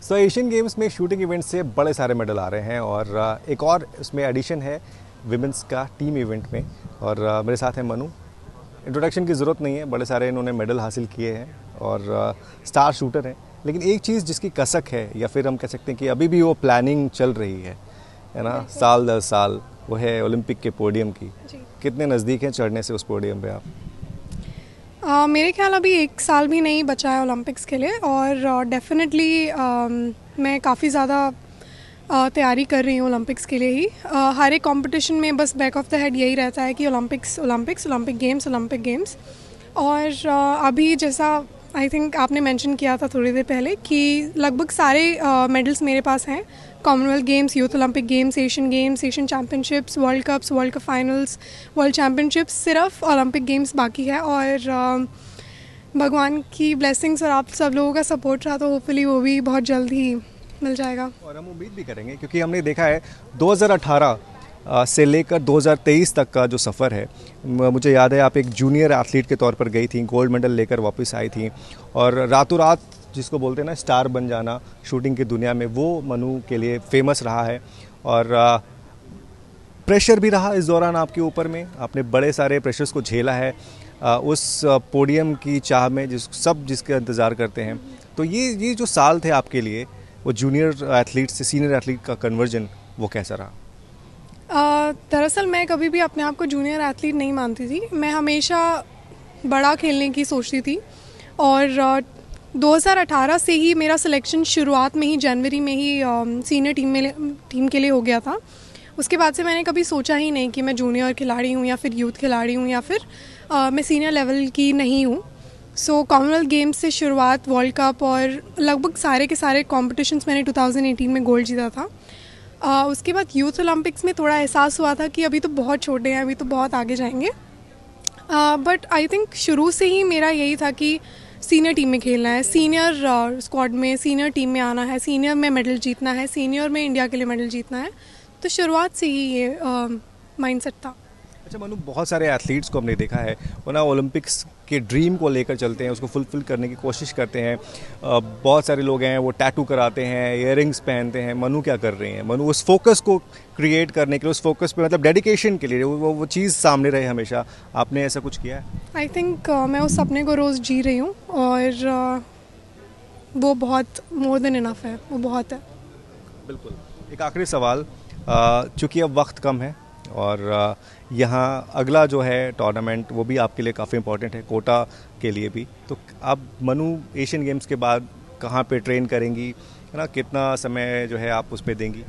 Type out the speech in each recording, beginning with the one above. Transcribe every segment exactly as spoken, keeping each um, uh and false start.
सो Asian Games में shooting event से बड़े सारे मेडल आ रहे हैं और एक और इसमें एडिशन है विमेंस का टीम इवेंट में। और मेरे साथ है मनु। इंट्रोडक्शन की ज़रूरत नहीं है, बड़े सारे इन्होंने मेडल हासिल किए हैं और स्टार शूटर हैं। लेकिन एक चीज़ जिसकी कसक है या फिर हम कह सकते हैं कि अभी भी वो प्लानिंग चल रही है है ना, साल दर साल, वो है ओलंपिक के पोडियम की। कितने नज़दीक हैं चढ़ने से उस पोडियम पे आप? Uh, मेरे ख्याल अभी एक साल भी नहीं बचा है ओलंपिक्स के लिए और डेफिनेटली uh, uh, मैं काफ़ी ज़्यादा uh, तैयारी कर रही हूँ ओलंपिक्स के लिए ही। uh, हर एक कंपटीशन में बस बैक ऑफ द हेड यही रहता है कि Olympics Olympics Olympic Games Olympic Games. और uh, अभी जैसा आई थिंक आपने मेंशन किया था थोड़ी देर पहले कि लगभग सारे मेडल्स uh, मेरे पास हैं। Commonwealth Games, Youth Olympic Games, Asian Games, Asian championships, world cups, world cup finals, world championships, सिर्फ ओलंपिक गेम्स बाकी है। और uh, भगवान की ब्लेसिंग्स और आप सब लोगों का सपोर्ट रहा तो होपफुली वो भी बहुत जल्द ही मिल जाएगा। और हम उम्मीद भी करेंगे क्योंकि हमने देखा है दो हज़ार अठारह से लेकर दो हज़ार तेईस तक का जो सफ़र है, मुझे याद है आप एक जूनियर एथलीट के तौर पर गई थी, गोल्ड मेडल लेकर वापस आई थी और रातों रात जिसको बोलते हैं ना स्टार बन जाना शूटिंग की दुनिया में, वो मनु के लिए फेमस रहा है। और प्रेशर भी रहा इस दौरान आपके ऊपर में, आपने बड़े सारे प्रेशर्स को झेला है आ, उस पोडियम की चाह में जिस सब जिसका इंतज़ार करते हैं। तो ये ये जो साल थे आपके लिए, वो जूनियर एथलीट से सीनियर एथलीट का कन्वर्जन वो कैसा रहा? दरअसल uh, मैं कभी भी अपने आप को जूनियर एथलीट नहीं मानती थी। मैं हमेशा बड़ा खेलने की सोचती थी और uh, दो हज़ार अठारह से ही मेरा सिलेक्शन शुरुआत में ही जनवरी में ही सीनियर टीम में टीम के लिए हो गया था। उसके बाद से मैंने कभी सोचा ही नहीं कि मैं जूनियर खिलाड़ी हूँ या फिर यूथ खिलाड़ी हूँ या फिर uh, मैं सीनियर लेवल की नहीं हूँ। सो कॉमनवेल्थ गेम्स से शुरुआत, वर्ल्ड कप और लगभग सारे के सारे कॉम्पिटिशन्स मैंने दो हज़ार अठारह में गोल्ड जीता था। uh, उसके बाद यूथ ओलंपिक्स में थोड़ा एहसास हुआ था कि अभी तो बहुत छोटे हैं, अभी तो बहुत आगे जाएंगे। बट आई थिंक शुरू से ही मेरा यही था कि सीनियर टीम में खेलना है, सीनियर स्क्वाड में, सीनियर टीम में आना है, सीनियर में मेडल जीतना है, सीनियर में इंडिया के लिए मेडल जीतना है। तो शुरुआत से ही ये माइंडसेट था। अच्छा मनु, बहुत सारे एथलीट्स को हमने देखा है वो ना ओलंपिक्स के ड्रीम को लेकर चलते हैं, उसको फुलफिल करने की कोशिश करते हैं। बहुत सारे लोग हैं वो टैटू कराते हैं, इयररिंग्स पहनते हैं। मनु क्या कर रही हैं? मनु उस फोकस को क्रिएट करने के लिए, उस फोकस पे मतलब डेडिकेशन के लिए वो वो चीज़ सामने रहे हमेशा। आपने ऐसा कुछ किया है? आई थिंक uh, मैं उस सपने को रोज़ जी रही हूँ और uh, वो बहुत मोर देन इनफ है, वो बहुत है। बिल्कुल। एक आखिरी सवाल, चूँकि अब वक्त कम है और यहाँ अगला जो है टूर्नामेंट वो भी आपके लिए काफ़ी इंपॉर्टेंट है, कोटा के लिए भी। तो अब मनु एशियन गेम्स के बाद कहाँ पे ट्रेन करेंगी, है ना, कितना समय जो है आप उस पर देंगी?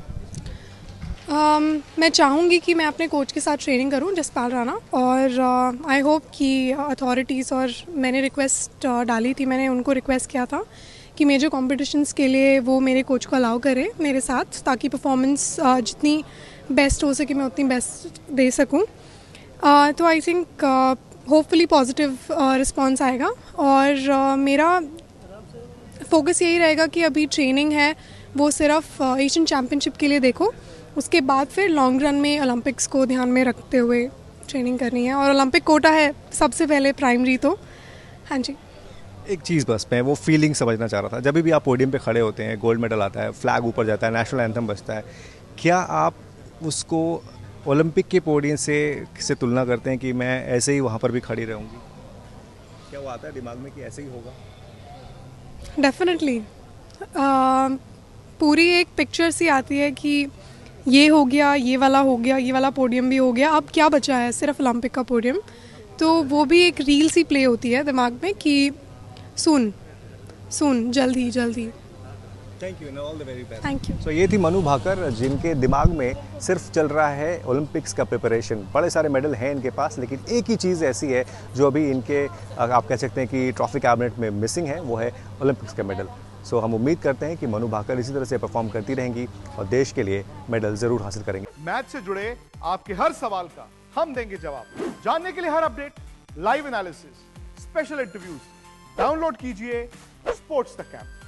um, मैं चाहूँगी कि मैं अपने कोच के साथ ट्रेनिंग करूँ, जसपाल राणा, और आई uh, होप कि अथॉरिटीज़, और मैंने रिक्वेस्ट uh, डाली थी, मैंने उनको रिक्वेस्ट किया था कि मेजर कॉम्पिटिशन्स के लिए वो मेरे कोच को अलाउ करें मेरे साथ, ताकि परफॉर्मेंस uh, जितनी बेस्ट हो सके मैं उतनी बेस्ट दे सकूं। uh, तो I think hopefully positive response आएगा और uh, मेरा फोकस यही रहेगा कि अभी ट्रेनिंग है वो सिर्फ एशियन uh, चैम्पियनशिप के लिए देखो, उसके बाद फिर लॉन्ग रन में ओलंपिक्स को ध्यान में रखते हुए ट्रेनिंग करनी है। और ओलंपिक कोटा है सबसे पहले प्राइमरी, तो हाँ जी। एक चीज़ बस मैं वो फीलिंग समझना चाह रहा था, जब भी आप पोडियम पे खड़े होते हैं, गोल्ड मेडल आता है, फ्लैग ऊपर जाता है, नेशनल एंथम बजता है, क्या आप उसको ओलंपिक के पोडियम से से तुलना करते हैं कि मैं ऐसे ही वहाँ पर भी खड़ी रहूँगी? क्या वो आता है दिमाग में कि ऐसे ही होगा? डेफिनेटली uh, पूरी एक पिक्चर सी आती है कि ये हो गया, ये वाला हो गया, ये वाला पोडियम भी हो गया, अब क्या बचा है? सिर्फ ओलंपिक का पोडियम। तो वो भी एक रील सी प्ले होती है दिमाग में कि सुन सुन जल्द ही जल्द ही। Thank you, all the very best. Thank you. So ये थी मनु भाकर, जिनके दिमाग में सिर्फ चल रहा है ओलंपिक्स का प्रिपरेशन। बड़े सारे मेडल हैं इनके पास, लेकिन एक ही चीज़ ऐसी है जो अभी इनके आप कह सकते हैं कि ट्रॉफी कैबिनेट में मिसिंग है, वो है ओलंपिक्स का मेडल। सो हम उम्मीद करते हैं कि मनु भाकर इसी तरह से परफॉर्म करती रहेंगी और देश के लिए मेडल जरूर हासिल करेंगे। मैच से जुड़े आपके हर सवाल का हम देंगे जवाब। जानने के लिए हर update, live analysis, special interviews, download कीजिए स्पोर्ट्स तक ऐप।